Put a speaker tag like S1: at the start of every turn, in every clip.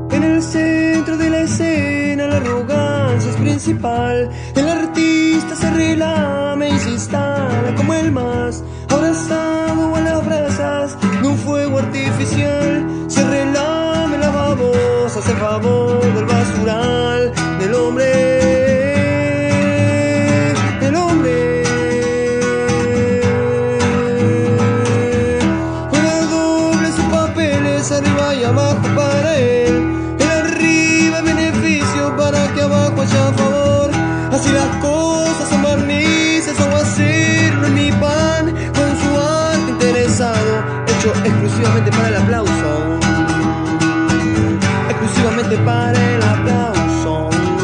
S1: En el centro de la escena la arrogancia es principal. El artista se relame y se instala como el más abrazado a las brasas de un fuego artificial. Se relame las babosas en favor del basural del hombre. Arriba y abajo para él, el arriba beneficio para que abajo haya favor. Así las cosas son barnices o acero en mi pan, con su arte interesado, hecho exclusivamente para el aplauso, exclusivamente para el aplauso.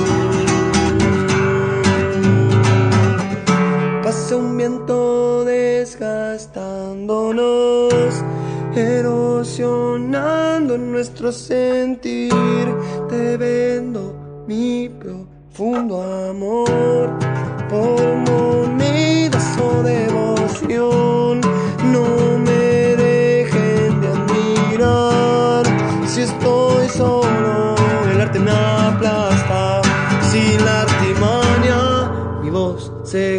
S1: Pasa un viento desgastándonos, erosionando nuestro sentir. Te vendo mi profundo amor por monedas o devoción. No me dejen de admirar si estoy solo. El arte me aplasta, sin la artimaña mi voz se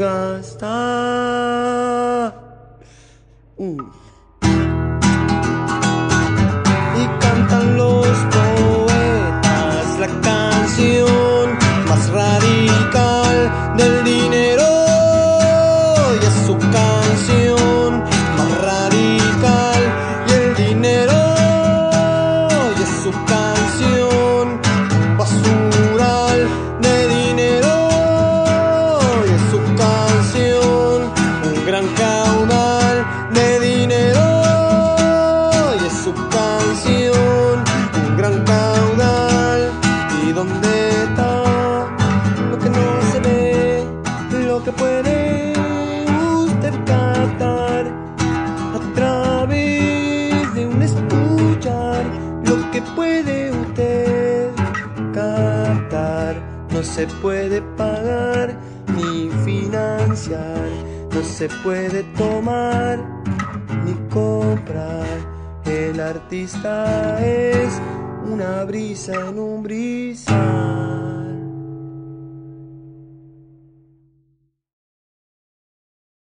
S1: gasta. Los poetas la canción más radical del dinero, y es su canción más radical, y el dinero, y es su canción basural de dinero, y es su canción un gran caudal de dinero, y es su canción gran caudal. ¿Y dónde está lo que no se ve? Lo que puede usted captar a través de un escuchar. Lo que puede usted captar no se puede pagar ni financiar, no se puede tomar ni comprar. El artista es una brisa en un brisa.